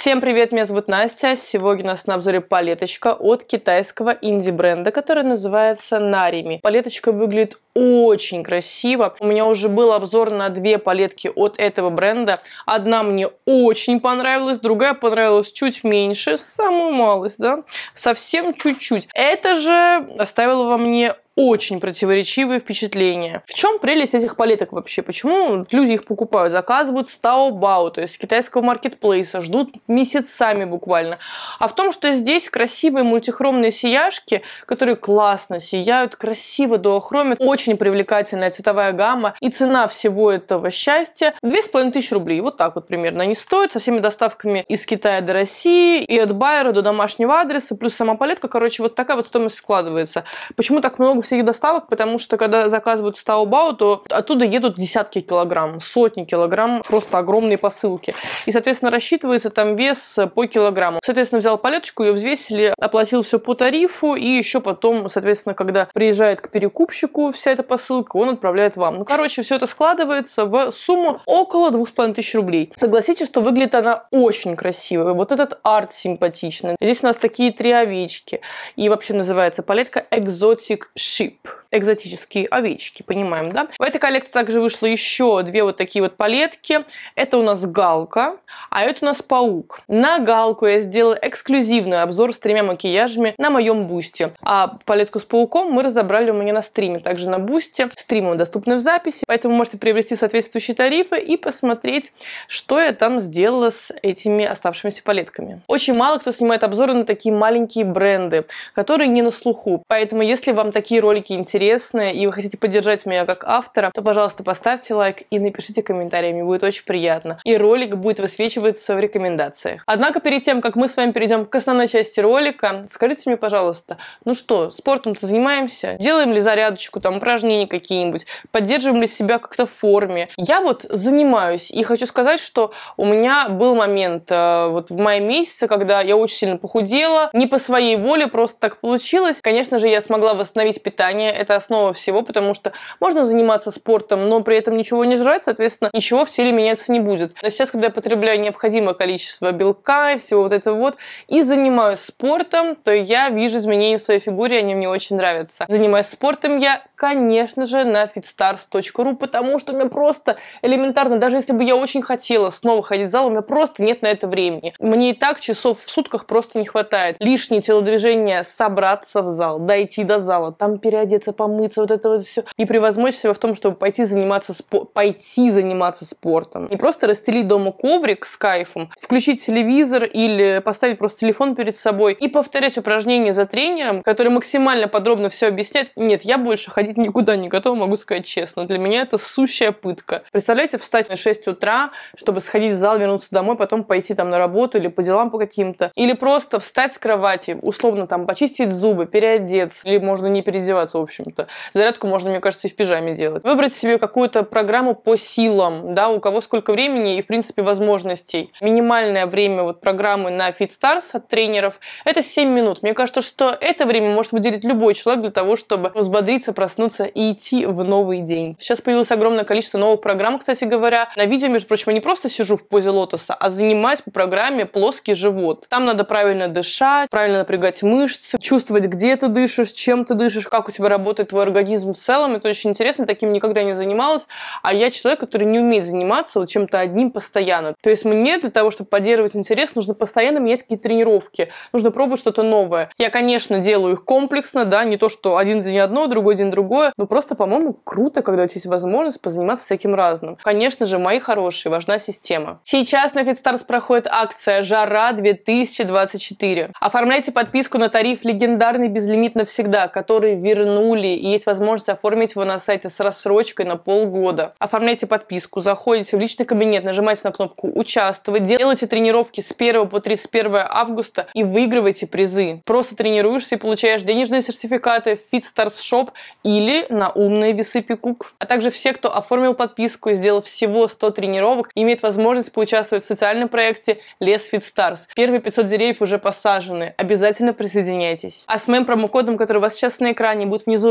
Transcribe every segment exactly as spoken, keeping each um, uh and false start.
Всем привет, меня зовут Настя. Сегодня у нас на обзоре палеточка от китайского инди-бренда, который называется Narimi. Палеточка выглядит очень красиво. У меня уже был обзор на две палетки от этого бренда. Одна мне очень понравилась, другая понравилась чуть меньше, самую малость, да, совсем чуть-чуть. Это же оставило во мне очень противоречивые впечатления. В чем прелесть этих палеток вообще? Почему люди их покупают? Заказывают с Taobao, то есть с китайского маркетплейса, ждут месяцами буквально. А в том, что здесь красивые мультихромные сияшки, которые классно сияют, красиво дуохромят, очень привлекательная цветовая гамма, и цена всего этого счастья две с половиной тысячи рублей. Вот так вот примерно они стоят, со всеми доставками из Китая до России, и от байера до домашнего адреса, плюс сама палетка. Короче, вот такая вот стоимость складывается. Почему так много всяких доставок? Потому что когда заказывают с Taobao, то оттуда едут десятки килограмм, сотни килограмм, просто огромные посылки. И, соответственно, рассчитывается там вес по килограмму. Соответственно, взял палеточку, ее взвесили, оплатил все по тарифу, и еще потом, соответственно, когда приезжает к перекупщику вся эта посылка, он отправляет вам. Ну, короче, все это складывается в сумму около двух с половиной тысяч рублей. Согласитесь, что выглядит она очень красиво. Вот этот арт симпатичный. Здесь у нас такие три овечки. И вообще называется палетка Exotic Sheep. Экзотические овечки, понимаем, да? В этой коллекции также вышло еще две вот такие вот палетки. Это у нас галка, а это у нас паук. На галку я сделала эксклюзивный обзор с тремя макияжами на моем бусте. А палетку с пауком мы разобрали у меня на стриме. Также на бусте. Стримы доступны в записи, поэтому можете приобрести соответствующие тарифы и посмотреть, что я там сделала с этими оставшимися палетками. Очень мало кто снимает обзоры на такие маленькие бренды, которые не на слуху. Поэтому, если вам такие ролики интересны, и вы хотите поддержать меня как автора, то, пожалуйста, поставьте лайк и напишите комментарий, мне будет очень приятно. И ролик будет высвечиваться в рекомендациях. Однако, перед тем, как мы с вами перейдем к основной части ролика, скажите мне, пожалуйста, ну что, спортом-то занимаемся? Делаем ли зарядочку, там, упражнения какие-нибудь? Поддерживаем ли себя как-то в форме? Я вот занимаюсь, и хочу сказать, что у меня был момент э, вот в мае месяце, когда я очень сильно похудела, не по своей воле, просто так получилось. Конечно же, я смогла восстановить питание, это основа всего, потому что можно заниматься спортом, но при этом ничего не жрать, соответственно, ничего в теле меняться не будет. Но сейчас, когда я потребляю необходимое количество белка и всего вот этого вот, и занимаюсь спортом, то я вижу изменения в своей фигуре, они мне очень нравятся. Занимаюсь спортом я, конечно же, на фитстарс точка ру, потому что у меня просто элементарно, даже если бы я очень хотела снова ходить в зал, у меня просто нет на это времени. Мне и так часов в сутках просто не хватает. Лишние телодвижения, собраться в зал, дойти до зала, там переодеться, помыться, вот это вот все. И превозмочь себя в том, чтобы пойти заниматься, спо... пойти заниматься спортом. Не просто расстелить дома коврик с кайфом, включить телевизор или поставить просто телефон перед собой и повторять упражнения за тренером, который максимально подробно все объясняет. Нет, я больше ходить никуда не готова, могу сказать честно. Для меня это сущая пытка. Представляете, встать в шесть утра, чтобы сходить в зал, вернуться домой, потом пойти там на работу или по делам по каким-то. Или просто встать с кровати, условно там почистить зубы, переодеться. Или можно не переодеваться, в общем-то. Зарядку можно, мне кажется, и в пижаме делать. Выбрать себе какую-то программу по силам, да, у кого сколько времени и, в принципе, возможностей. Минимальное время вот программы на FitStars от тренеров – это семь минут. Мне кажется, что это время может выделить любой человек для того, чтобы взбодриться, проснуться и идти в новый день. Сейчас появилось огромное количество новых программ, кстати говоря. На видео, между прочим, я не просто сижу в позе лотоса, а занимаюсь по программе «Плоский живот». Там надо правильно дышать, правильно напрягать мышцы, чувствовать, где ты дышишь, чем ты дышишь, как у тебя работает твой организм в целом. Это очень интересно, таким никогда не занималась. А я человек, который не умеет заниматься вот чем-то одним постоянно. То есть мне для того, чтобы поддерживать интерес, нужно постоянно менять какие-то тренировки. Нужно пробовать что-то новое. Я, конечно, делаю их комплексно, да, не то, что один день одно, другой день другое. Но просто, по-моему, круто, когда у тебя есть возможность позаниматься всяким разным. Конечно же, мои хорошие, важна система. Сейчас на FitStars проходит акция «Жара две тысячи двадцать четыре». Оформляйте подписку на тариф «Легендарный безлимит навсегда», который вернули, и есть возможность оформить его на сайте с рассрочкой на полгода. Оформляйте подписку, заходите в личный кабинет, нажимаете на кнопку «Участвовать», делайте тренировки с первого по тридцать первое августа и выигрывайте призы. Просто тренируешься и получаешь денежные сертификаты в FitStars Shop или на умные весы Пикук. А также все, кто оформил подписку и сделал всего сто тренировок, имеют возможность поучаствовать в социальном проекте «Лес FitStars». Первые пятьсот деревьев уже посажены. Обязательно присоединяйтесь. А с моим промокодом, который у вас сейчас на экране, будет внизу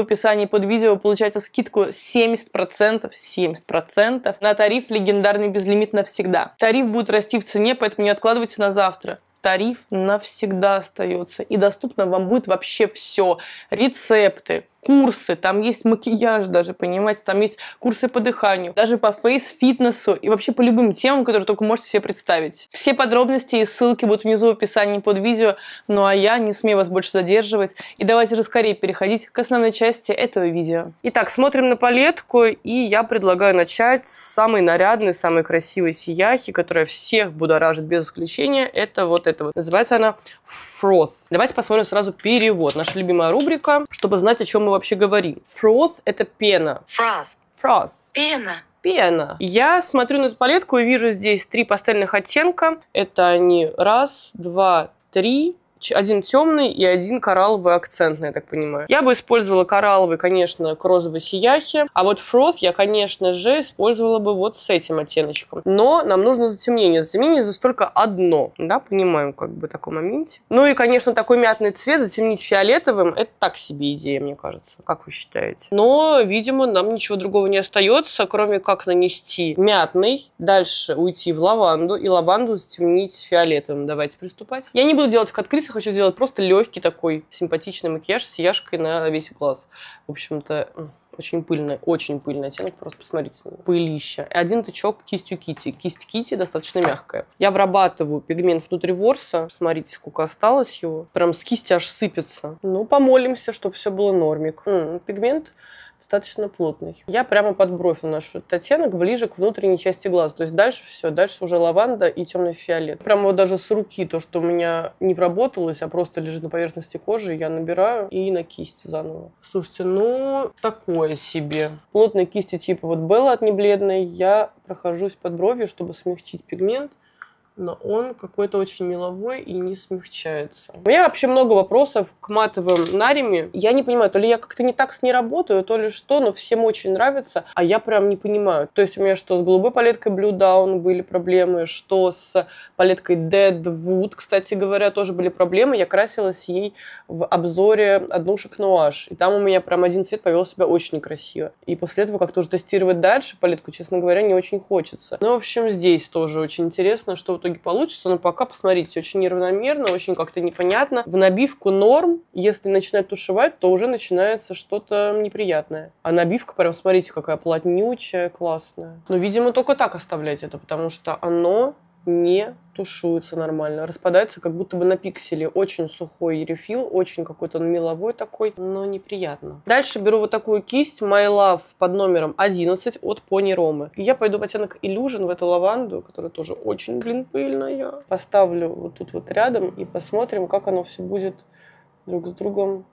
в описании под видео вы получаете скидку семьдесят процентов, семьдесят процентов на тариф легендарный безлимит навсегда. Тариф будет расти в цене, поэтому не откладывайте на завтра. Тариф навсегда остается. И доступно вам будет вообще все. Рецепты, курсы, там есть макияж даже, понимаете, там есть курсы по дыханию, даже по фейс-фитнесу и вообще по любым темам, которые только можете себе представить. Все подробности и ссылки будут внизу в описании под видео, ну а я не смею вас больше задерживать, и давайте же скорее переходить к основной части этого видео. Итак, смотрим на палетку, и я предлагаю начать с самой нарядной, самой красивой сияхи, которая всех будоражит без исключения, это вот это вот. Называется она Froth. Давайте посмотрим сразу перевод. Наша любимая рубрика, чтобы знать, о чем мы вообще говорим. Froth – это пена. Froth. Froth. Пена. Пена. Я смотрю на эту палетку и вижу здесь три пастельных оттенка. Это они раз, два, три. Один темный и один коралловый акцентный, я так понимаю. Я бы использовала коралловый, конечно, к розовой сияхе. А вот Froth я, конечно же, использовала бы вот с этим оттеночком. Но нам нужно затемнение. Затемнение здесь только одно. Да, понимаем, как бы, в таком моменте. Ну и, конечно, такой мятный цвет затемнить фиолетовым, это так себе идея, мне кажется. Как вы считаете? Но, видимо, нам ничего другого не остается, кроме как нанести мятный, дальше уйти в лаванду и лаванду затемнить фиолетовым. Давайте приступать. Я не буду делать как актриса, хочу сделать просто легкий такой симпатичный макияж с сияшкой на весь глаз. В общем-то, очень пыльный, очень пыльный оттенок, просто посмотрите на него. Пылища. Один тычок кистью Кити. Кисть Кити достаточно мягкая. Я врабатываю пигмент внутри ворса. Смотрите, сколько осталось его. Прям с кисти аж сыпется. Ну, помолимся, чтобы все было нормик. М-м, пигмент достаточно плотный. Я прямо под бровь наношу этот оттенок ближе к внутренней части глаз. То есть дальше все, дальше уже лаванда и темный фиолет. Прямо вот даже с руки то, что у меня не вработалось, а просто лежит на поверхности кожи, я набираю и на кисти заново. Слушайте, ну такое себе. Плотной кисти типа вот Белла от небледной я прохожусь под бровью, чтобы смягчить пигмент. Но он какой-то очень меловой и не смягчается. У меня вообще много вопросов к матовым нариме. Я не понимаю, то ли я как-то не так с ней работаю, то ли что, но всем очень нравится, а я прям не понимаю. То есть у меня что с голубой палеткой Blue Down были проблемы, что с палеткой Deadwood, кстати говоря, тоже были проблемы. Я красилась ей в обзоре однушек Нуаш, и там у меня прям один цвет повел себя очень некрасиво. И после этого как-то уже тестировать дальше палетку, честно говоря, не очень хочется. Ну, в общем, здесь тоже очень интересно, что в итоге получится, но пока, посмотрите, очень неравномерно, очень как-то непонятно. В набивку норм, если начинать тушевать, то уже начинается что-то неприятное. А набивка, прям, смотрите, какая плотнючая, классная. Но, видимо, только так оставлять это, потому что оно не тушуется нормально. Распадается как будто бы на пикселе. Очень сухой рефил, очень какой-то меловой такой, но неприятно. Дальше беру вот такую кисть My Love под номером одиннадцать от Pony Roma. И я пойду в оттенок Illusion, в эту лаванду, которая тоже очень, блин, пыльная. Поставлю вот тут вот рядом и посмотрим, как оно все будет друг с другом.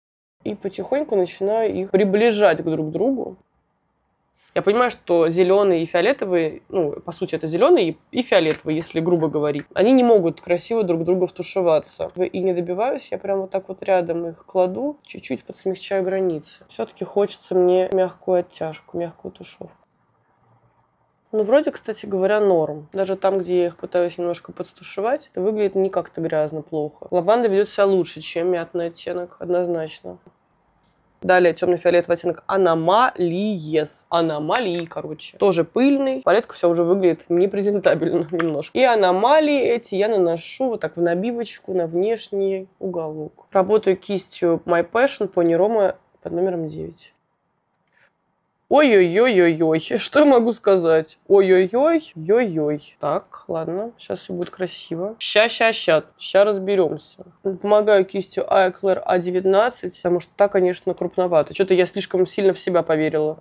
И потихоньку начинаю их приближать к друг другу. Я понимаю, что зеленый и фиолетовый, ну, по сути, это зеленый и фиолетовый, если грубо говорить, они не могут красиво друг друга втушеваться. И не добиваюсь, я прям вот так вот рядом их кладу, чуть-чуть подсмягчаю границы. Все-таки хочется мне мягкую оттяжку, мягкую тушевку. Ну, вроде, кстати говоря, норм. Даже там, где я их пытаюсь немножко подстушевать, это выглядит не как-то грязно, плохо. Лаванда ведет себя лучше, чем мятный оттенок, однозначно. Далее темно-фиолетовый оттенок Аномалиес. Аномалии, короче. Тоже пыльный. Палетка все уже выглядит непрезентабельно немножко. И аномалии эти я наношу вот так в набивочку на внешний уголок. Работаю кистью My Passion Pony Roma под номером девять. Ой-ой-ой-ой-ой. Что я могу сказать? Ой-ой-ой-ой-ой. Так, ладно. Сейчас все будет красиво. Ща-ща-ща. Ща разберемся. Помогаю кистью Eclair а девятнадцать, потому что та, конечно, крупновато. Что-то я слишком сильно в себя поверила.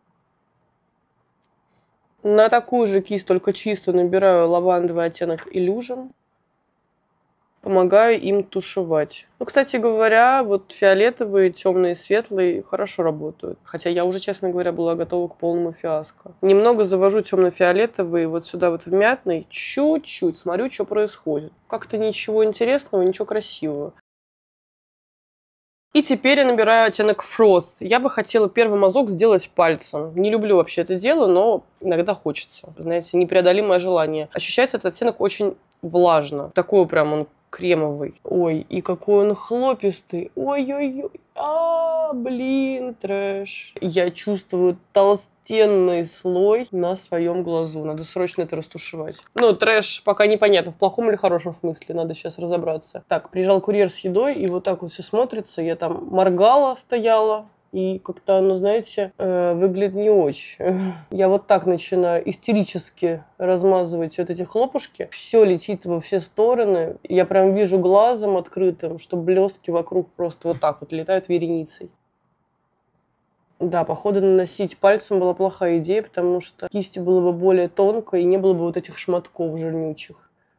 На такую же кисть, только чистую, набираю лавандовый оттенок Illusion. Помогаю им тушевать. Ну, кстати говоря, вот фиолетовые, темные, светлые хорошо работают. Хотя я уже, честно говоря, была готова к полному фиаско. Немного завожу темно-фиолетовый вот сюда вот в мятный. Чуть-чуть смотрю, что происходит. Как-то ничего интересного, ничего красивого. И теперь я набираю оттенок Froth. Я бы хотела первый мазок сделать пальцем. Не люблю вообще это дело, но иногда хочется. Знаете, непреодолимое желание. Ощущается этот оттенок очень влажно. Такой прям он кремовый. Ой, и какой он хлопистый. Ой-ой-ой. А, блин, трэш. Я чувствую толстенный слой на своем глазу. Надо срочно это растушевать. Ну, трэш пока непонятно, в плохом или хорошем смысле. Надо сейчас разобраться. Так, приезжал курьер с едой, и вот так вот все смотрится. Я там моргала, стояла. И как-то оно, знаете, э, выглядит не очень. Я вот так начинаю истерически размазывать вот эти хлопушки. Все летит во все стороны. Я прям вижу глазом открытым, что блестки вокруг просто вот так вот летают вереницей. Да, походу наносить пальцем была плохая идея, потому что кистью было бы более тонко и не было бы вот этих шматков жирнючих.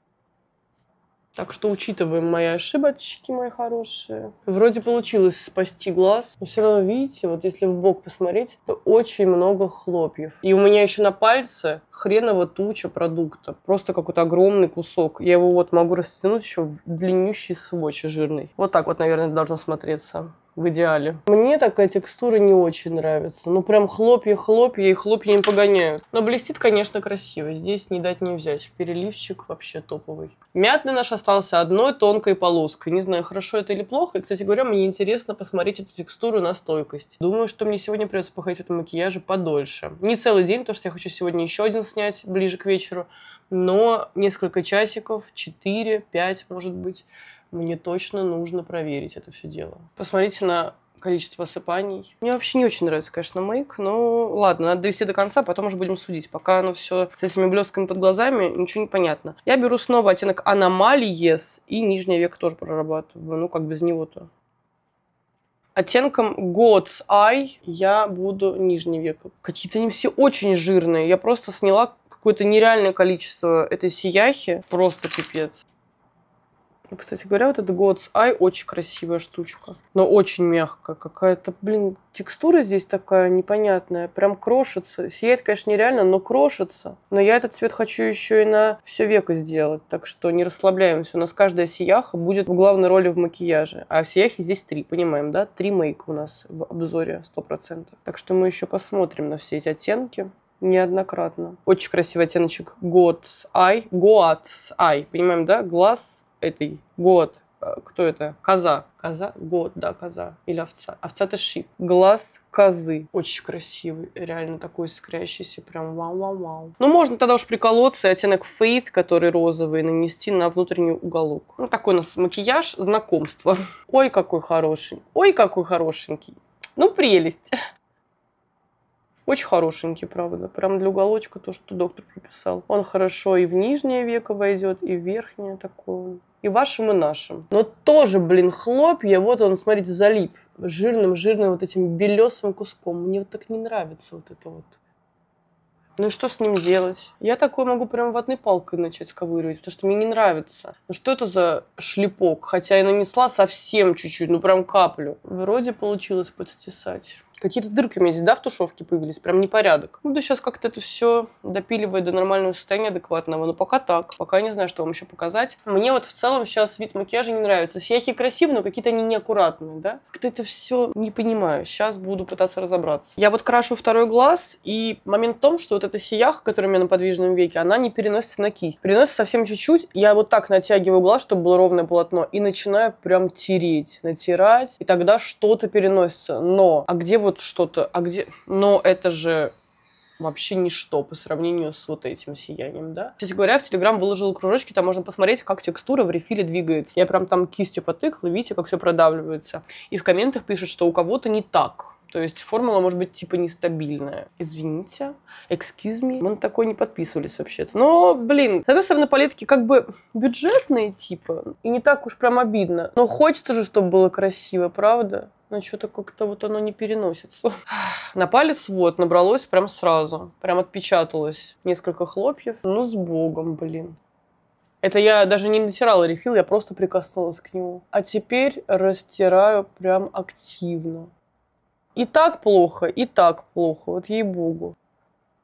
Так что учитываем мои ошибочки, мои хорошие. Вроде получилось спасти глаз, но все равно, видите, вот если в бок посмотреть, то очень много хлопьев. И у меня еще на пальце хреново туча продукта. Просто какой-то огромный кусок. Я его вот могу растянуть еще в длиннющий сводч жирный. Вот так вот, наверное, это должно смотреться. В идеале. Мне такая текстура не очень нравится. Ну, прям хлопья-хлопья, и хлопья не погоняют. Но блестит, конечно, красиво. Здесь не дать не взять. Переливчик вообще топовый. Мятный наш остался одной тонкой полоской. Не знаю, хорошо это или плохо. И, кстати говоря, мне интересно посмотреть эту текстуру на стойкость. Думаю, что мне сегодня придется походить в этом макияже подольше. Не целый день, потому что я хочу сегодня еще один снять ближе к вечеру. Но несколько часиков, четыре-пять, может быть, мне точно нужно проверить это все дело. Посмотрите на количество осыпаний. Мне вообще не очень нравится, конечно, мейк, но ладно, надо довести до конца, потом уже будем судить. Пока оно все с этими блестками под глазами, ничего не понятно. Я беру снова оттенок Аномалиес и нижнее веко тоже прорабатываю. Ну, как без него-то. Оттенком God's Eye я буду нижнее веко. Какие-то они все очень жирные. Я просто сняла какое-то нереальное количество этой сияхи. Просто пипец. Кстати говоря, вот это God's Eye очень красивая штучка, но очень мягкая. Какая-то, блин, текстура здесь такая непонятная, прям крошится. Сияет, конечно, нереально, но крошится. Но я этот цвет хочу еще и на все веко сделать, так что не расслабляемся. У нас каждая сияха будет в главной роли в макияже, а сияхи здесь три, понимаем, да? Три мейка у нас в обзоре сто процентов. Так что мы еще посмотрим на все эти оттенки. Неоднократно. Очень красивый оттеночек God's Eye. God's Eye, понимаем, да? Глаз этой год. Кто это? Коза. Коза? Год, да, коза. Или овца. Овца это шип. Глаз козы. Очень красивый. Реально такой искрящийся. Прям вау-вау-вау. Ну, можно тогда уж приколоться и оттенок Faith, который розовый, нанести на внутренний уголок. Ну, такой у нас макияж знакомства. Ой, какой хороший. Ой, какой хорошенький. Ну, прелесть. Очень хорошенький, правда. Прям для уголочка то, что доктор прописал. Он хорошо и в нижнее веко войдет, и в верхнее такое. И вашим, и нашим. Но тоже, блин, хлопья. Вот он, смотрите, залип. Жирным-жирным вот этим белесым куском. Мне вот так не нравится вот это вот. Ну и что с ним делать? Я такое могу прям ватной палкой начать сковыривать, потому что мне не нравится. Ну что это за шлепок? Хотя я нанесла совсем чуть-чуть, ну прям каплю. Вроде получилось подстесать. Какие-то дырки у меня здесь, да, в тушевке появились, прям непорядок. Ну да сейчас как-то это все допиливает до нормального состояния адекватного, но пока так. Пока я не знаю, что вам еще показать. Мне вот в целом сейчас вид макияжа не нравится. Сияхи красивые, но какие-то они неаккуратные, да? Как-то это все не понимаю. Сейчас буду пытаться разобраться. Я вот крашу второй глаз, и момент в том, что вот эта сияха, которая у меня на подвижном веке, она не переносится на кисть. Переносится совсем чуть-чуть. Я вот так натягиваю глаз, чтобы было ровное полотно, и начинаю прям тереть, натирать, и тогда что-то переносится. Но, а где вот что-то, а где... Но это же вообще ничто по сравнению с вот этим сиянием, да? Кстати говоря, в Телеграм выложила кружочки, там можно посмотреть, как текстура в рефиле двигается. Я прям там кистью потыкала, видите, как все продавливается. И в комментах пишут, что у кого-то не так. То есть формула может быть типа нестабильная. Извините, excuse me. Мы на такое не подписывались вообще-то. Но, блин, с одной стороны, палетки как бы бюджетные типа, и не так уж прям обидно. Но хочется же, чтобы было красиво, правда? Но что-то как-то вот оно не переносится. На палец вот набралось прям сразу. Прям отпечаталось несколько хлопьев. Ну, с богом, блин. Это я даже не натирала рефил, я просто прикоснулась к нему. А теперь растираю прям активно. И так плохо, и так плохо, вот ей-богу.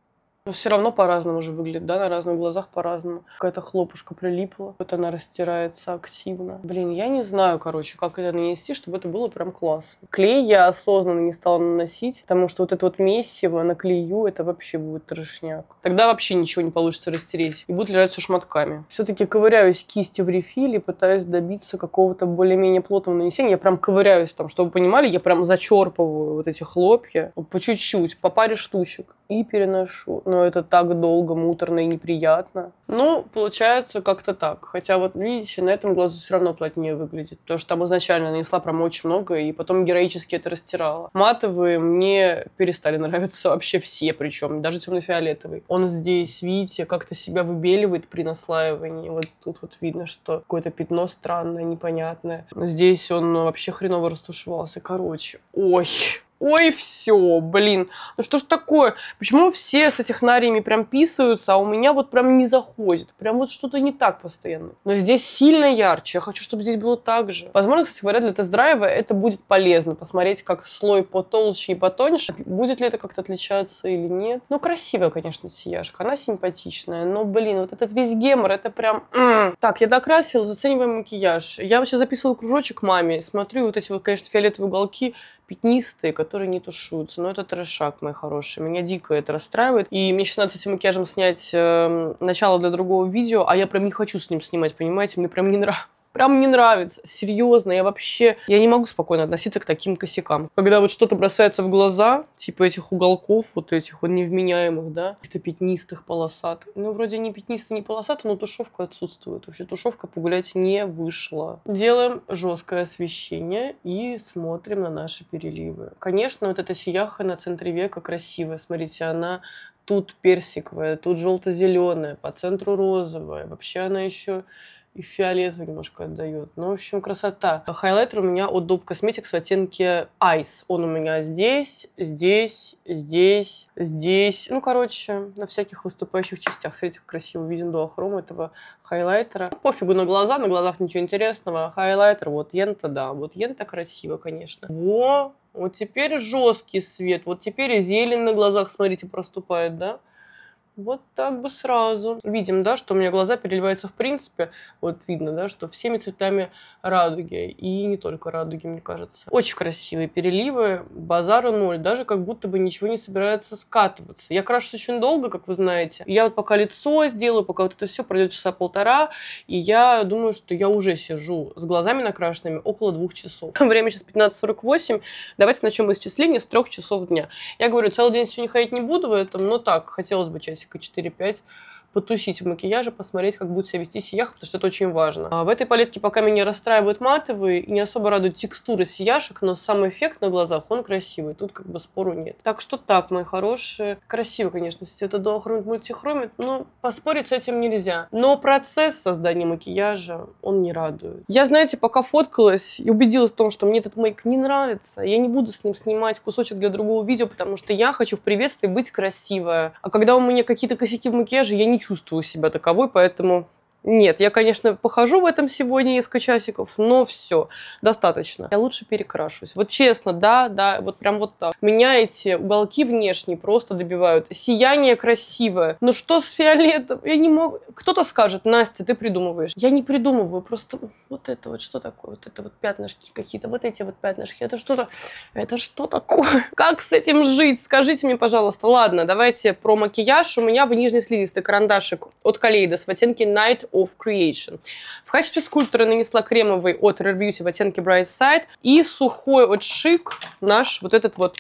Но все равно по-разному же выглядит, да, на разных глазах по-разному. Какая-то хлопушка прилипла, вот она растирается активно. Блин, я не знаю, короче, как это нанести, чтобы это было прям классно. Клей я осознанно не стала наносить, потому что вот это вот месиво на клею, это вообще будет трешняк. Тогда вообще ничего не получится растереть, и будет лежать все шматками. Все-таки ковыряюсь кистью в рефиле, пытаюсь добиться какого-то более-менее плотного нанесения. Я прям ковыряюсь там, чтобы вы понимали, я прям зачерпываю вот эти хлопья по чуть-чуть, по паре штучек и переношу. Но это так долго, муторно и неприятно. Ну, получается как-то так. Хотя вот, видите, на этом глазу все равно плотнее выглядит. Потому что там изначально нанесла прям очень много, и потом героически это растирала. Матовые мне перестали нравиться вообще все, причем даже темно-фиолетовый. Он здесь, видите, как-то себя выбеливает при наслаивании. Вот тут вот видно, что какое-то пятно странное, непонятное. Здесь он вообще хреново растушевался. Короче, ой... Ой, все, блин, ну что ж такое? Почему все с этих нариями прям писаются, а у меня вот прям не заходит? Прям вот что-то не так постоянно. Но здесь сильно ярче, я хочу, чтобы здесь было так же. Возможно, кстати говоря, для тест-драйва это будет полезно, посмотреть, как слой потолще и потоньше. Будет ли это как-то отличаться или нет? Ну, красивая, конечно, сияшка, она симпатичная, но, блин, вот этот весь гемор, это прям... Так, я докрасила, зацениваем макияж. Я вот сейчас записывала кружочек маме, смотрю, вот эти вот, конечно, фиолетовые уголки, пятнистые, которые не тушуются. Но это трешак, мои хорошие. Меня дико это расстраивает. И мне сейчас надо с этим макияжем снять э, начало для другого видео, а я прям не хочу с ним снимать, понимаете? Мне прям не нравится. Прям не нравится. Серьезно, я вообще... Я не могу спокойно относиться к таким косякам. Когда вот что-то бросается в глаза, типа этих уголков, вот этих вот невменяемых, да, каких-то пятнистых, полосатых. Ну, вроде не пятнистый, не полосатый, но тушевка отсутствует. Вообще тушевка погулять не вышла. Делаем жесткое освещение и смотрим на наши переливы. Конечно, вот эта сияха на центре века красивая. Смотрите, она... Тут персиковая, тут желто-зеленая, по центру розовая. Вообще она еще... и фиолетовый немножко отдает. Ну, в общем, красота. Хайлайтер у меня от Dope Cosmetics в оттенке Ice. Он у меня здесь, здесь, здесь, здесь. Ну, короче, на всяких выступающих частях. Смотрите, как красиво виден дуохром этого хайлайтера. Пофигу на глаза, на глазах ничего интересного. Хайлайтер, вот Йента, да. Вот Йента красиво, конечно. Во! Вот теперь жесткий свет. Вот теперь и зелень на глазах, смотрите, проступает, да? Вот так бы сразу. Видим, да, что у меня глаза переливаются в принципе. Вот видно, да, что всеми цветами радуги. И не только радуги, мне кажется. Очень красивые переливы. Базара ноль. Даже как будто бы ничего не собирается скатываться. Я крашусь очень долго, как вы знаете. Я вот пока лицо сделаю, пока вот это все пройдет часа полтора. И я думаю, что я уже сижу с глазами накрашенными около двух часов. Время сейчас пятнадцать сорок восемь. Давайте начнем исчисление с трех часов дня. Я говорю, целый день сегодня ходить не буду в этом, но так, хотелось бы часик четыре-пять потусить в макияже, посмотреть, как будет себя вести сияха, потому что это очень важно. А в этой палетке пока меня расстраивают матовые и не особо радуют текстуры сияшек, но сам эффект на глазах, он красивый. Тут как бы спору нет. Так что так, мои хорошие. Красиво, конечно, если это дуохромит, мультихромит, но поспорить с этим нельзя. Но процесс создания макияжа, он не радует. Я, знаете, пока фоткалась и убедилась в том, что мне этот мейк не нравится, я не буду с ним снимать кусочек для другого видео, потому что я хочу в приветствии быть красивая. А когда у меня какие-то косяки в макияже, я не чувствую себя таковой, поэтому нет, я, конечно, похожу в этом сегодня несколько часиков, но все, достаточно. Я лучше перекрашусь. Вот честно, да, да, вот прям вот так. Меня эти уголки внешние просто добивают. Сияние красивое. Ну что с фиолетом? Я не могу. Кто-то скажет, Настя, ты придумываешь. Я не придумываю, просто вот это вот, что такое? Вот это вот пятнышки какие-то, вот эти вот пятнышки. Это что-то, это что такое? Как с этим жить? Скажите мне, пожалуйста. Ладно, давайте про макияж. У меня в нижний слизистый карандашик от Kaleidos в оттенке Night of Creation. В качестве скульптора нанесла кремовый от Rare Beauty в оттенке Bright Side и сухой от Chic наш вот этот вот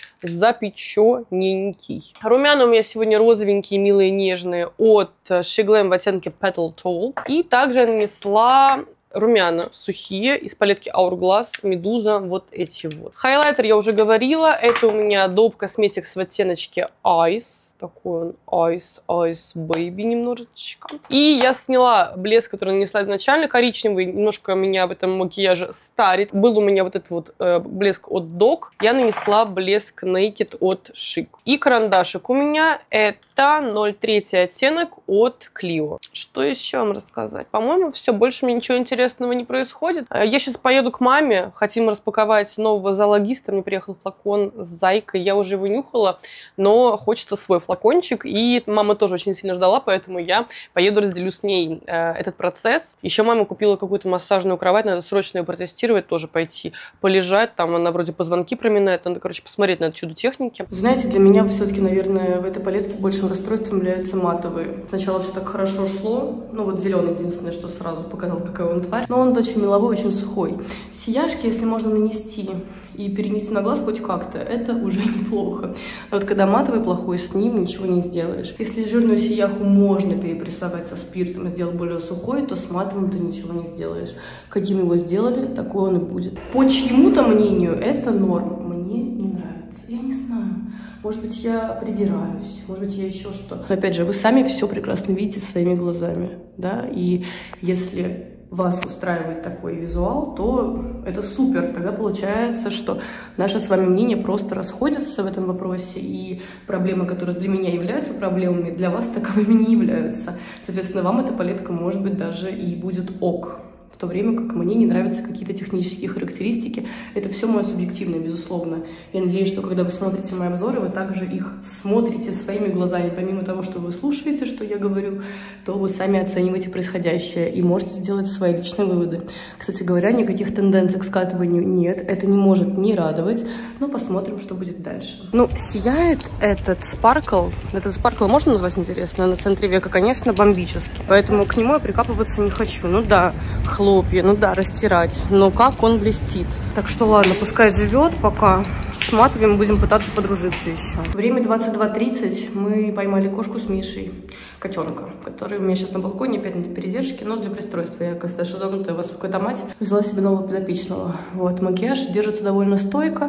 запечененький. Румяна у меня сегодня розовенькие, милые, нежные от She Glam в оттенке Petal Talk. И также я нанесла румяна сухие из палетки Hourglass, Медуза, вот эти вот. Хайлайтер я уже говорила, это у меня Dope Cosmetics в оттеночке Ice, такой он Ice, Ice Baby немножечко. И я сняла блеск, который нанесла изначально, коричневый, немножко меня в этом макияже старит. Был у меня вот этот вот э, блеск от Doc, я нанесла блеск Naked от Chic. И карандашик у меня это ноль три оттенок от Clio. Что еще вам рассказать? По-моему, все, больше мне ничего интересного интересного не происходит. Я сейчас поеду к маме, хотим распаковать нового зоологиста. Мне приехал флакон с зайкой, я уже его нюхала, но хочется свой флакончик, и мама тоже очень сильно ждала, поэтому я поеду, разделю с ней э, этот процесс. Еще мама купила какую-то массажную кровать, надо срочно ее протестировать, тоже пойти полежать, там она вроде позвонки проминает, надо, короче, посмотреть на это чудо техники. Знаете, для меня все-таки, наверное, в этой палетке большим расстройством являются матовые. Сначала все так хорошо шло, ну вот зеленый единственное, что сразу показал, какая он тварь, но он очень меловой, очень сухой. Сияшки, если можно нанести и перенести на глаз хоть как-то, это уже неплохо. А вот когда матовый плохой, с ним ничего не сделаешь. Если жирную сияху можно перепрессовать со спиртом и сделать более сухой, то с матовым ты ничего не сделаешь. Каким его сделали, такой он и будет. По чьему-то мнению это норм. Мне не нравится. Я не знаю. Может быть, я придираюсь, может быть, я еще что. Но опять же, вы сами все прекрасно видите своими глазами, да, и если вас устраивает такой визуал, то это супер. Тогда получается, что наши с вами мнения просто расходятся в этом вопросе, и проблемы, которые для меня являются проблемами, для вас таковыми не являются. Соответственно, вам эта палетка, может быть, даже и будет ок. В то время как мне не нравятся какие-то технические характеристики. Это все мое субъективное, безусловно. Я надеюсь, что когда вы смотрите мои обзоры, вы также их смотрите своими глазами. Помимо того, что вы слушаете, что я говорю, то вы сами оцениваете происходящее и можете сделать свои личные выводы. Кстати говоря, никаких тенденций к скатыванию нет. Это не может не радовать. Но посмотрим, что будет дальше. Ну, сияет этот спаркл. Этот спаркл можно назвать интересно? На центре века, конечно, бомбически. Поэтому к нему я прикапываться не хочу. Ну да, хлопья, ну да, растирать, но как он блестит. Так что ладно, пускай живет, пока с матовым будем пытаться подружиться еще. Время двадцать два тридцать, мы поймали кошку с Мишей, котенка, который у меня сейчас на балконе, опять на передержке, но для пристройства. Я, когда шизанутая у вас в какой-то мать, взяла себе нового подопечного. Вот, макияж держится довольно стойко,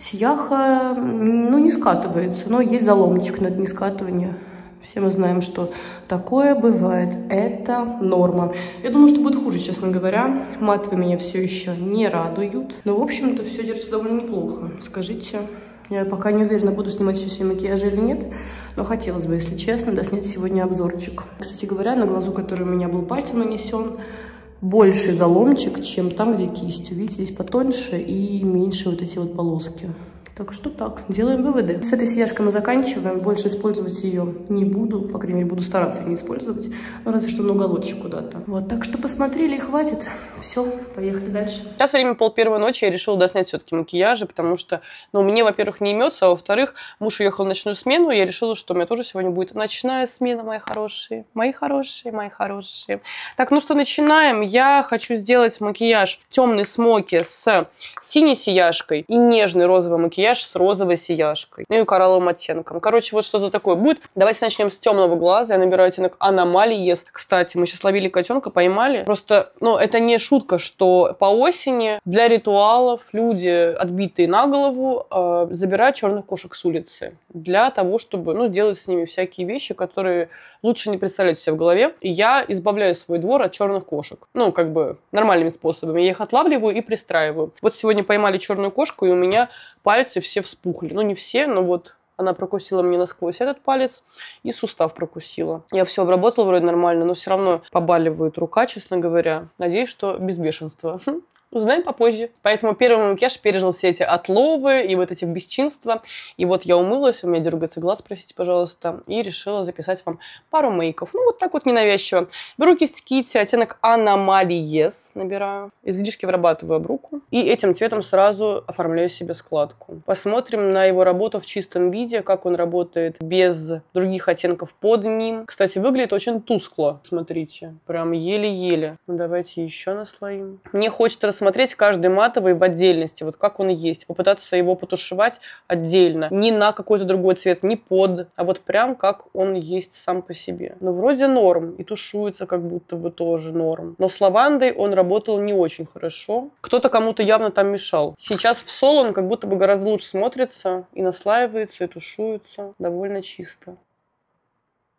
сияха, ну, не скатывается, но есть заломчик на дне скатывания. Все мы знаем, что такое бывает. Это норма. Я думаю, что будет хуже, честно говоря. Матовые меня все еще не радуют. Но, в общем-то, все держится довольно неплохо. Скажите, я пока не уверена, буду снимать еще макияж или нет. Но хотелось бы, если честно, доснять сегодня обзорчик. Кстати говоря, на глазу, который у меня был пальцем нанесен, больше заломчик, чем там, где кистью. Видите, здесь потоньше и меньше вот эти вот полоски. Так что так, делаем выводы. С этой сияшкой мы заканчиваем. Больше использовать ее не буду. По крайней мере, буду стараться ее не использовать. Ну, разве что на уголочек куда-то. Вот, так что посмотрели и хватит. Все, поехали дальше. Сейчас время пол первой ночи. Я решила доснять все-таки макияжи, потому что, ну, мне, во-первых, не имется, а во-вторых, муж уехал в ночную смену. Я решила, что у меня тоже сегодня будет ночная смена, мои хорошие. Мои хорошие, мои хорошие. Так, ну что, начинаем. Я хочу сделать макияж темный смоки с синей сияшкой и нежный розовый макияж с розовой сияшкой, ну и коралловым оттенком. Короче, вот что-то такое будет. Давайте начнем с темного глаза. Я набираю оттенок Аномалиес. Кстати, мы сейчас ловили котенка, поймали. Просто, ну, это не шутка, что по осени для ритуалов люди, отбитые на голову, э, забирают черных кошек с улицы. Для того, чтобы, ну, делать с ними всякие вещи, которые лучше не представлять себе в голове. И я избавляю свой двор от черных кошек. Ну, как бы нормальными способами. Я их отлавливаю и пристраиваю. Вот сегодня поймали черную кошку, и у меня пальцы все вспухли. Ну, не все, но вот она прокусила мне насквозь этот палец и сустав прокусила. Я все обработала вроде нормально, но все равно побаливает рука, честно говоря. Надеюсь, что без бешенства. Узнаем попозже. Поэтому первый макияж пережил все эти отловы и вот эти бесчинства. И вот я умылась, у меня дергается глаз, простите, пожалуйста, и решила записать вам пару мейков. Ну, вот так вот ненавязчиво. Беру кисть Кити, оттенок Аномалиес набираю. Излишки вырабатываю об руку. И этим цветом сразу оформляю себе складку. Посмотрим на его работу в чистом виде, как он работает без других оттенков под ним. Кстати, выглядит очень тускло. Смотрите, прям еле-еле. Ну, давайте еще наслоим. Мне хочется рассмотреть смотреть каждый матовый в отдельности, вот как он есть, попытаться его потушевать отдельно, не на какой-то другой цвет, не под, а вот прям как он есть сам по себе. Но вроде норм, и тушуется как будто бы тоже норм. Но с лавандой он работал не очень хорошо. Кто-то кому-то явно там мешал. Сейчас в соло он как будто бы гораздо лучше смотрится, и наслаивается, и тушуется довольно чисто.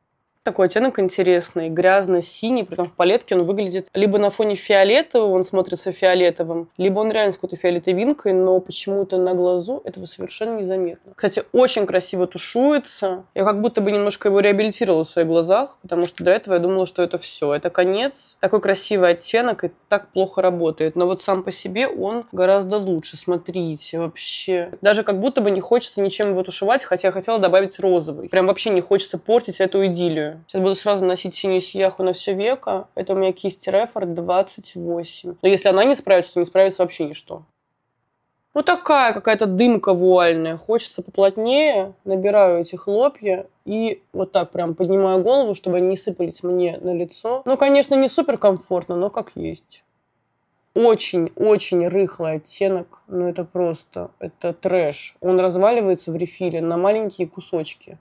Такой оттенок интересный, грязно-синий, притом в палетке он выглядит либо на фоне фиолетового, он смотрится фиолетовым, либо он реально с какой-то фиолетовинкой, но почему-то на глазу этого совершенно незаметно. Кстати, очень красиво тушуется. Я как будто бы немножко его реабилитировала в своих глазах, потому что до этого я думала, что это все, это конец. Такой красивый оттенок и так плохо работает. Но вот сам по себе он гораздо лучше. Смотрите, вообще. Даже как будто бы не хочется ничем его тушевать, хотя я хотела добавить розовый. Прям вообще не хочется портить эту идиллию. Сейчас буду сразу носить синюю сияху на все веко. Это у меня кисть Рефорд двадцать восемь. Но если она не справится, то не справится вообще ничто. Ну такая какая-то дымка вуальная. Хочется поплотнее. Набираю эти хлопья и вот так прям поднимаю голову, чтобы они не сыпались мне на лицо. Ну, конечно, не супер комфортно, но как есть. Очень-очень рыхлый оттенок. Ну это просто, это трэш. Он разваливается в рефиле на маленькие кусочки.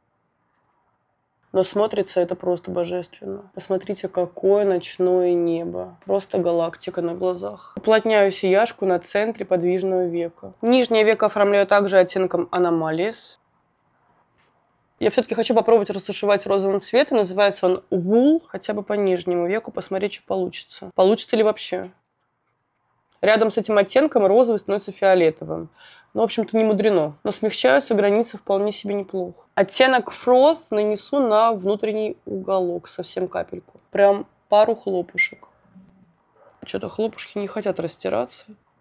Но смотрится это просто божественно. Посмотрите, какое ночное небо. Просто галактика на глазах. Уплотняю сияшку на центре подвижного века. Нижнее веко оформляю также оттенком Anomalies. Я все-таки хочу попробовать растушевать розовым цветом. Называется он Wool. Хотя бы по нижнему веку посмотреть, что получится. Получится ли вообще? Рядом с этим оттенком розовый становится фиолетовым. Ну, в общем-то, не мудрено. Но смягчаются границы вполне себе неплохо. Оттенок Froth нанесу на внутренний уголок. Совсем капельку. Прям пару хлопушек. Что-то хлопушки не хотят растираться.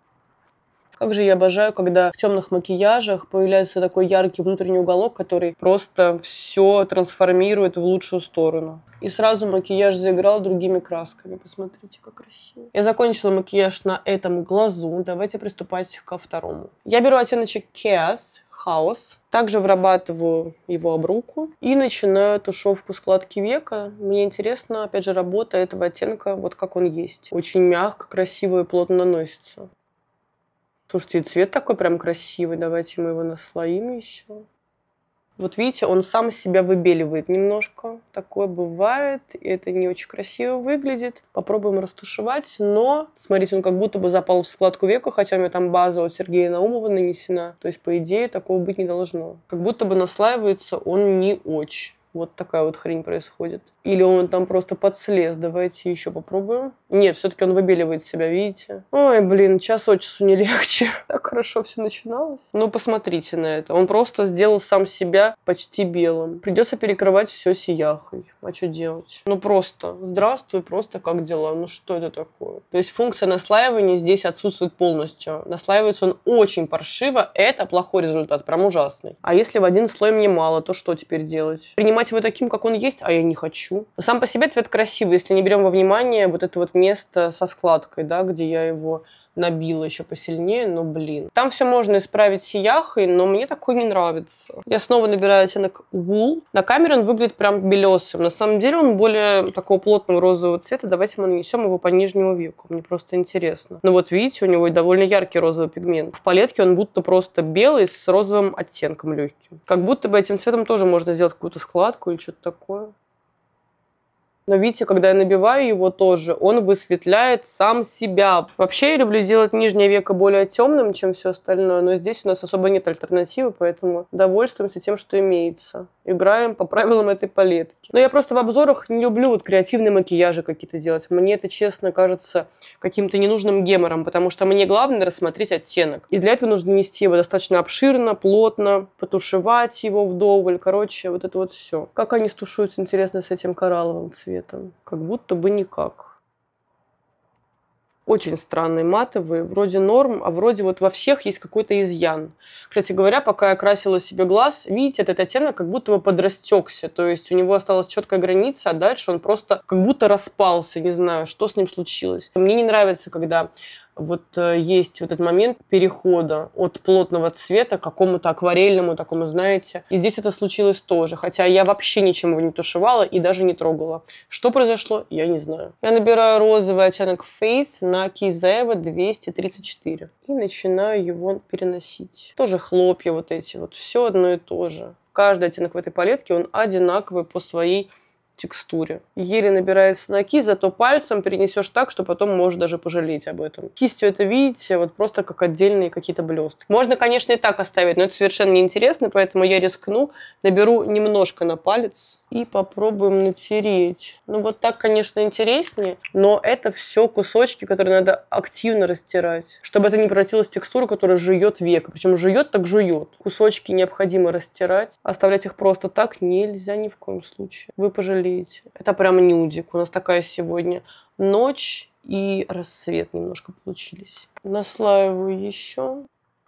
Как же я обожаю, когда в темных макияжах появляется такой яркий внутренний уголок, который просто все трансформирует в лучшую сторону. И сразу макияж заиграл другими красками. Посмотрите, как красиво. Я закончила макияж на этом глазу. Давайте приступать ко второму. Я беру оттеночек Chaos, Хаос. Также вырабатываю его об руку. И начинаю тушевку складки века. Мне интересно, опять же, работа этого оттенка, вот как он есть. Очень мягко, красиво и плотно наносится. Слушайте, цвет такой прям красивый. Давайте мы его наслоим еще. Вот видите, он сам себя выбеливает немножко. Такое бывает. И это не очень красиво выглядит. Попробуем растушевать. Но, смотрите, он как будто бы запал в складку века, хотя у меня там база от Сергея Наумова нанесена. То есть, по идее, такого быть не должно. Как будто бы наслаивается он не очень. Вот такая вот хрень происходит. Или он там просто подслез. Давайте еще попробуем. Нет, все-таки он выбеливает себя, видите? Ой, блин, час от часу не легче. Так хорошо все начиналось. Ну, посмотрите на это. Он просто сделал сам себя почти белым. Придется перекрывать все сияхой. А что делать? Ну, просто здравствуй, просто как дела? Ну, что это такое? То есть функция наслаивания здесь отсутствует полностью. Наслаивается он очень паршиво. Это плохой результат, прям ужасный. А если в один слой мне мало, то что теперь делать? Принимать его таким, как он есть? А я не хочу. Но сам по себе цвет красивый, если не берем во внимание вот это вот место со складкой, да, где я его набила еще посильнее, но, блин. Там все можно исправить сияхой, но мне такой не нравится. Я снова набираю оттенок Wool. На камере он выглядит прям белесым. На самом деле он более такого плотного розового цвета. Давайте мы нанесем его по нижнему веку. Мне просто интересно. Но вот видите, у него довольно яркий розовый пигмент. В палетке он будто просто белый с розовым оттенком легким. Как будто бы этим цветом тоже можно сделать какую-то складку или что-то такое. Но видите, когда я набиваю его тоже, он высветляет сам себя. Вообще я люблю делать нижнее веко более темным, чем все остальное, но здесь у нас особо нет альтернативы, поэтому довольствуемся тем, что имеется. Играем по правилам этой палетки. Но я просто в обзорах не люблю вот креативные макияжи какие-то делать. Мне это, честно, кажется каким-то ненужным гемором, потому что мне главное рассмотреть оттенок. И для этого нужно нести его достаточно обширно, плотно, потушевать его вдоволь. Короче, вот это вот все. Как они стушуются, интересно, с этим коралловым цветом. Как будто бы никак. Очень странные матовые, вроде норм, а вроде вот во всех есть какой-то изъян. Кстати говоря, пока я красила себе глаз, видите, этот оттенок как будто бы подрастекся, то есть у него осталась четкая граница, а дальше он просто как будто распался, не знаю, что с ним случилось. Мне не нравится, когда вот э, есть вот этот момент перехода от плотного цвета к какому-то акварельному такому, знаете. И здесь это случилось тоже, хотя я вообще ничем его не тушевала и даже не трогала. Что произошло, я не знаю. Я набираю розовый оттенок Faith на Кизева двести тридцать четыре и начинаю его переносить. Тоже хлопья вот эти вот, все одно и то же. Каждый оттенок в этой палетке, он одинаковый по своей текстуре. Еле набирается на кисть, зато пальцем перенесешь так, что потом можешь даже пожалеть об этом. Кистью это, видите, вот просто как отдельные какие-то блестки. Можно, конечно, и так оставить, но это совершенно неинтересно, поэтому я рискну, наберу немножко на палец и попробуем натереть. Ну вот так, конечно, интереснее, но это все кусочки, которые надо активно растирать, чтобы это не превратилось в текстуру, которая жует века. Причем жует так жует. Кусочки необходимо растирать. Оставлять их просто так нельзя ни в коем случае. Вы пожалеете. Это прям нюдик. У нас такая сегодня ночь и рассвет немножко получились. Наслаиваю еще.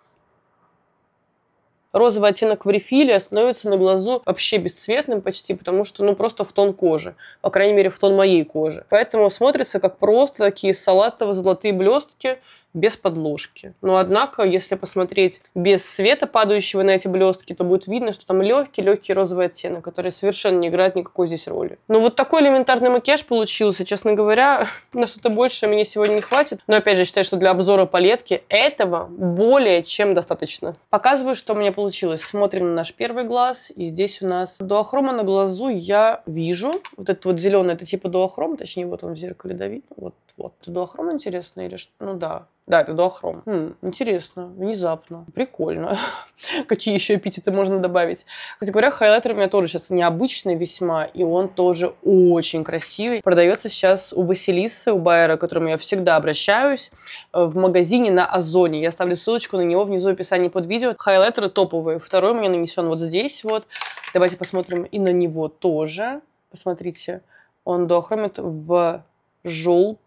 Розовый оттенок в рефиле становится на глазу вообще бесцветным почти, потому что, ну, просто в тон кожи. По крайней мере, в тон моей кожи. Поэтому смотрится как просто такие салатово-золотые блестки без подложки. Но, однако, если посмотреть без света, падающего на эти блестки, то будет видно, что там легкий-легкий розовый оттенок, который совершенно не играет никакой здесь роли. Ну, вот такой элементарный макияж получился. Честно говоря, на что-то большее мне сегодня не хватит. Но, опять же, считаю, что для обзора палетки этого более чем достаточно. Показываю, что у меня получилось. Смотрим на наш первый глаз. И здесь у нас дуохрома на глазу я вижу. Вот этот вот зеленый, это типа дуохром, точнее, вот он в зеркале, да, видно? Вот, вот. Это дуохром интересно или что? Ну, да. Да, это дуохром. Хм, интересно, внезапно, прикольно. Какие еще эпитеты можно добавить? Кстати говоря, хайлайтер у меня тоже сейчас необычный весьма, и он тоже очень красивый. Продается сейчас у Василисы, у Байера, к которому я всегда обращаюсь, в магазине на Озоне. Я оставлю ссылочку на него внизу в описании под видео. Хайлайтеры топовые. Второй у меня нанесен вот здесь вот. Давайте посмотрим и на него тоже. Посмотрите, он дуохромит в желтый,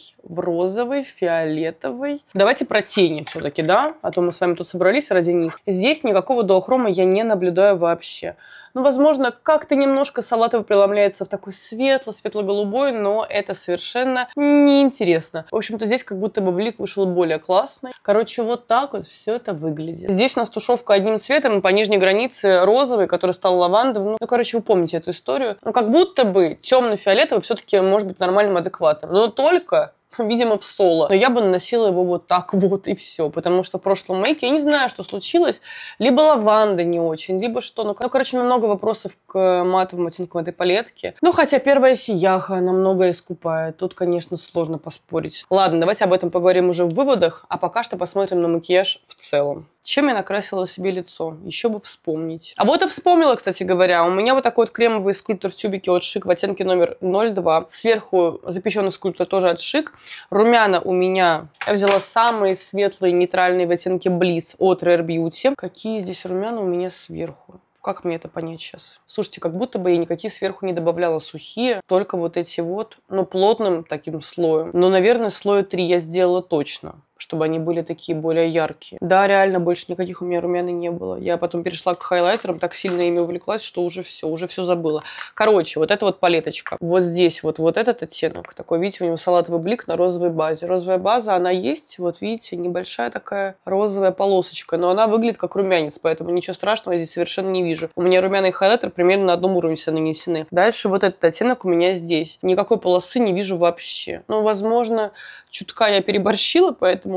в розовый, фиолетовый. Давайте про тени все-таки, да? А то мы с вами тут собрались ради них. Здесь никакого дуохрома я не наблюдаю вообще. Ну, возможно, как-то немножко салатово преломляется в такой светло-светло-голубой, но это совершенно неинтересно. В общем-то, здесь как будто бы блик вышел более классный. Короче, вот так вот все это выглядит. Здесь у нас тушевка одним цветом, по нижней границе розовый, который стал лавандовым. Ну, короче, вы помните эту историю. Ну, как будто бы темно-фиолетовый все-таки может быть нормальным, адекватным. Но только... видимо, в соло. Но я бы наносила его вот так вот и все. Потому что в прошлом мейке я не знаю, что случилось. Либо лаванда не очень, либо что. Ну, ну короче, у меня много вопросов к матовым оттенкам этой палетки. Ну, хотя первая сияха, она многое искупает. Тут, конечно, сложно поспорить. Ладно, давайте об этом поговорим уже в выводах. А пока что посмотрим на макияж в целом. Чем я накрасила себе лицо? Еще бы вспомнить. А вот и вспомнила, кстати говоря. У меня вот такой вот кремовый скульптор в тюбике от Шик в оттенке номер ноль два. Сверху запеченный скульптор тоже от Шик. Румяна у меня... Я взяла самые светлые, нейтральные в оттенке Bliss от Rare Beauty. Какие здесь румяна у меня сверху? Как мне это понять сейчас? Слушайте, как будто бы я никакие сверху не добавляла сухие, только вот эти вот, ну, плотным таким слоем. Но, наверное, слоя три я сделала точно, чтобы они были такие более яркие. Да, реально, больше никаких у меня румян и не было. Я потом перешла к хайлайтерам, так сильно ими увлеклась, что уже все, уже все забыла. Короче, вот эта вот палеточка. Вот здесь вот, вот этот оттенок. Такой, видите, у него салатовый блик на розовой базе. Розовая база, она есть, вот видите, небольшая такая розовая полосочка, но она выглядит как румянец, поэтому ничего страшного я здесь совершенно не вижу. У меня румяна и хайлайтер примерно на одном уровне все нанесены. Дальше вот этот оттенок у меня здесь. Никакой полосы не вижу вообще. Ну, возможно, чутка я переборщила, поэтому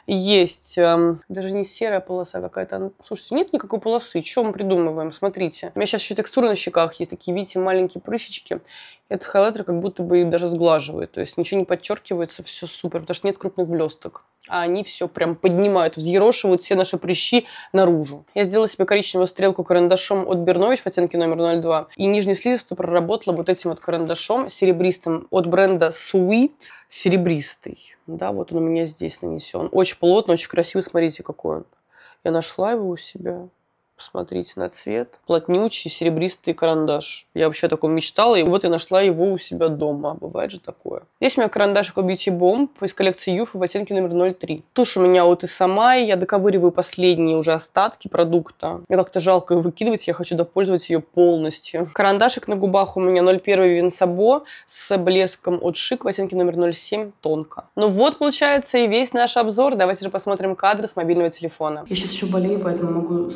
есть эм, даже не серая полоса какая-то. Слушайте, нет никакой полосы. Что мы придумываем? Смотрите. У меня сейчас еще текстура на щеках есть. Такие, видите, маленькие прыщички. Этот хайлайтер как будто бы их даже сглаживает. То есть ничего не подчеркивается, все супер. Потому что нет крупных блесток. А они все прям поднимают, взъерошивают все наши прыщи наружу. Я сделала себе коричневую стрелку карандашом от Бернович в оттенке номер ноль два. И нижнюю слизистую проработала вот этим вот карандашом серебристым от бренда Sweet. Серебристый. Да, вот он у меня здесь нанесен. Очень плотно, очень красивый. Смотрите, какой он. Я нашла его у себя. Посмотрите на цвет. Плотнючий серебристый карандаш. Я вообще о таком мечтала. И вот я нашла его у себя дома. Бывает же такое. Здесь у меня карандашик от Beauty Bomb из коллекции Юфа в оттенке номер ноль три. Тушь у меня от Исамай. Я доковыриваю последние уже остатки продукта. Мне как-то жалко ее выкидывать. Я хочу допользовать ее полностью. Карандашик на губах у меня ноль один Винсабо с блеском от Шик в оттенке номер ноль семь тонко. Ну вот, получается, и весь наш обзор. Давайте же посмотрим кадры с мобильного телефона. Я сейчас еще болею, поэтому могу слышаться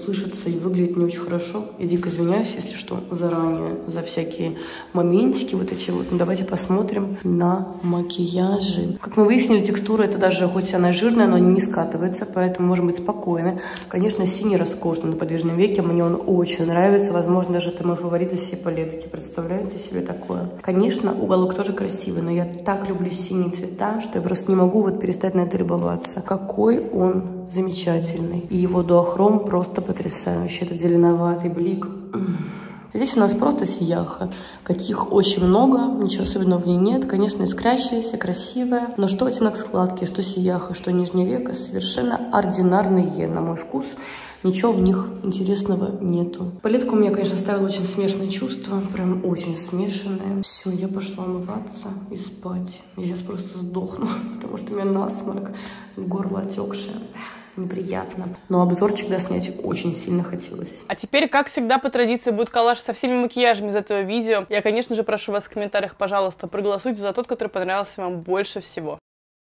и выглядит не очень хорошо. Я дико извиняюсь, если что, заранее за всякие моментики вот эти вот. Ну, давайте посмотрим на макияжи. Как мы выяснили, текстура это даже, хоть она жирная, но не скатывается, поэтому можем быть спокойны. Конечно, синий роскошный на подвижном веке, мне он очень нравится. Возможно, даже это мой фаворит из всей палетки. Представляете себе такое? Конечно, уголок тоже красивый, но я так люблю синие цвета, что я просто не могу вот перестать на это любоваться. Какой он замечательный. И его дуохром просто потрясающий. Этот зеленоватый блик. Здесь у нас просто сияха, каких очень много, ничего особенного в ней нет. Конечно, искрящаяся, красивая, но что оттенок складки, что сияха, что нижнее веко совершенно ординарные, на мой вкус. Ничего в них интересного нету. Палетка у меня, конечно, оставила очень смешанные чувства, прям очень смешанные. Все, я пошла умываться и спать. Я сейчас просто сдохну, потому что у меня насморк, горло отекшее. Неприятно. Но обзорчик доснять очень сильно хотелось. А теперь, как всегда, по традиции, будет коллаж со всеми макияжами из этого видео. Я, конечно же, прошу вас в комментариях, пожалуйста, проголосуйте за тот, который понравился вам больше всего.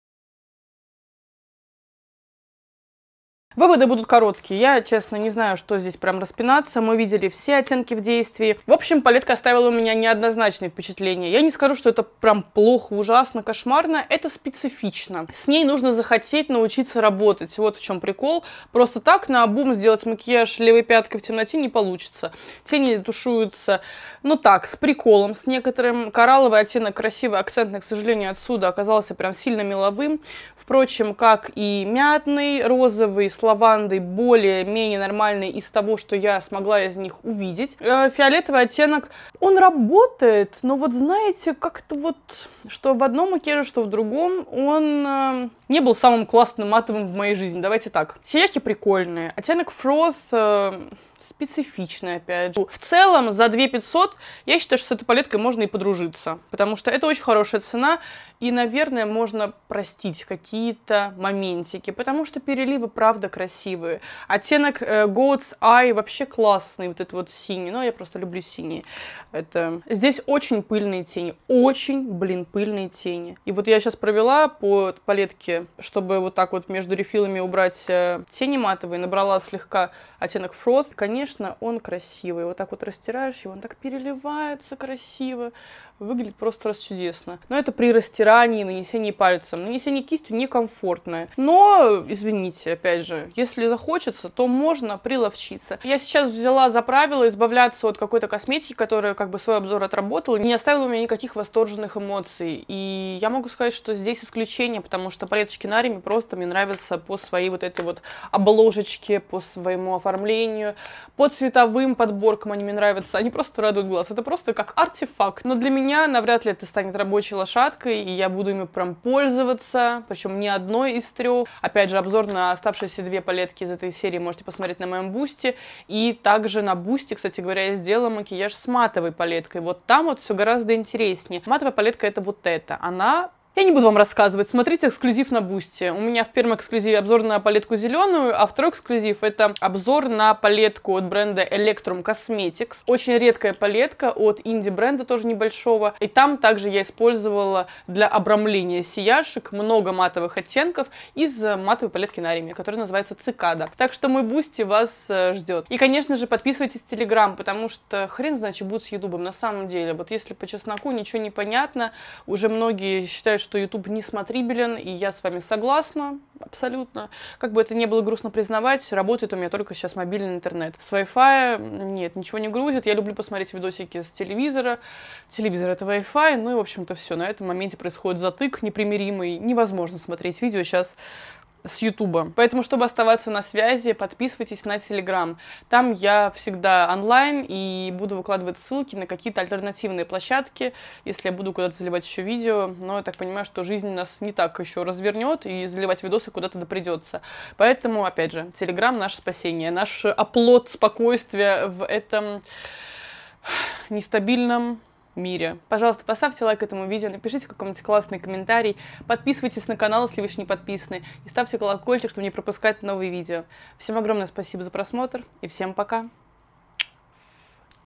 Выводы будут короткие. Я, честно, не знаю, что здесь прям распинаться. Мы видели все оттенки в действии. В общем, палетка оставила у меня неоднозначные впечатления. Я не скажу, что это прям плохо, ужасно, кошмарно. Это специфично. С ней нужно захотеть научиться работать. Вот в чем прикол. Просто так наобум сделать макияж левой пяткой в темноте не получится. Тени тушуются, ну так, с приколом, с некоторым. Коралловый оттенок, красивый, акцентный, к сожалению, отсюда оказался прям сильно меловым. Впрочем, как и мятный, розовый, с лавандой, более-менее нормальный из того, что я смогла из них увидеть. Фиолетовый оттенок, он работает, но вот знаете, как-то вот, что в одном макияже, что в другом, он э, не был самым классным матовым в моей жизни, давайте так. Сияхи прикольные, оттенок Frost... Э, специфичная, опять же. В целом, за две тысячи пятьсот я считаю, что с этой палеткой можно и подружиться, потому что это очень хорошая цена, и, наверное, можно простить какие-то моментики, потому что переливы, правда, красивые. Оттенок э, Goat's Eye вообще классный, вот этот вот синий, но я просто люблю синий. Это... Здесь очень пыльные тени, очень, блин, пыльные тени. И вот я сейчас провела по палетке, чтобы вот так вот между рефилами убрать э, тени матовые, набрала слегка оттенок Frost. Конечно, он красивый. Вот так вот растираешь его, он так переливается красиво. Выглядит просто расчудесно. Но это при растирании, нанесении пальцем. Нанесение кистью некомфортное. Но, извините, опять же, если захочется, то можно приловчиться. Я сейчас взяла за правило избавляться от какой-то косметики, которая как бы свой обзор отработала, не оставила у меня никаких восторженных эмоций. И я могу сказать, что здесь исключение, потому что палеточки Нарими просто мне нравятся по своей вот этой вот обложечке, по своему оформлению, по цветовым подборкам они мне нравятся. Они просто радуют глаз. Это просто как артефакт. Но для меня навряд ли это станет рабочей лошадкой, и я буду ими прям пользоваться, причем не одной из трех. Опять же, обзор на оставшиеся две палетки из этой серии можете посмотреть на моем бусте. И также на бусте, кстати говоря, я сделала макияж с матовой палеткой. Вот там вот все гораздо интереснее. Матовая палетка это вот эта. Она... Я не буду вам рассказывать, смотрите эксклюзив на бусте. У меня в первом эксклюзиве обзор на палетку зеленую, а второй эксклюзив это обзор на палетку от бренда Electrum Cosmetics. Очень редкая палетка от инди-бренда, тоже небольшого. И там также я использовала для обрамления сияшек много матовых оттенков из матовой палетки Нарими, которая называется Цикада. Так что мой бусти вас ждет. И, конечно же, подписывайтесь в Телеграм, потому что хрен знает, что будет с Ютубом на самом деле. Вот если по чесноку ничего не понятно, уже многие считают, что YouTube не смотрибелен, и я с вами согласна абсолютно. Как бы это ни было грустно признавать, работает у меня только сейчас мобильный интернет. С Wi-Fi нет, ничего не грузит. Я люблю посмотреть видосики с телевизора. Телевизор — это Wi-Fi, ну и, в общем-то, все. На этом моменте происходит затык непримиримый. Невозможно смотреть видео сейчас с Ютуба. Поэтому, чтобы оставаться на связи, подписывайтесь на Телеграм. Там я всегда онлайн и буду выкладывать ссылки на какие-то альтернативные площадки, если я буду куда-то заливать еще видео. Но я так понимаю, что жизнь нас не так еще развернет, и заливать видосы куда-то да придется. Поэтому, опять же, Телеграм — наше спасение, наш оплот спокойствия в этом нестабильном мире. Пожалуйста, поставьте лайк этому видео, напишите какой-нибудь классный комментарий, подписывайтесь на канал, если вы еще не подписаны, и ставьте колокольчик, чтобы не пропускать новые видео. Всем огромное спасибо за просмотр, и всем пока!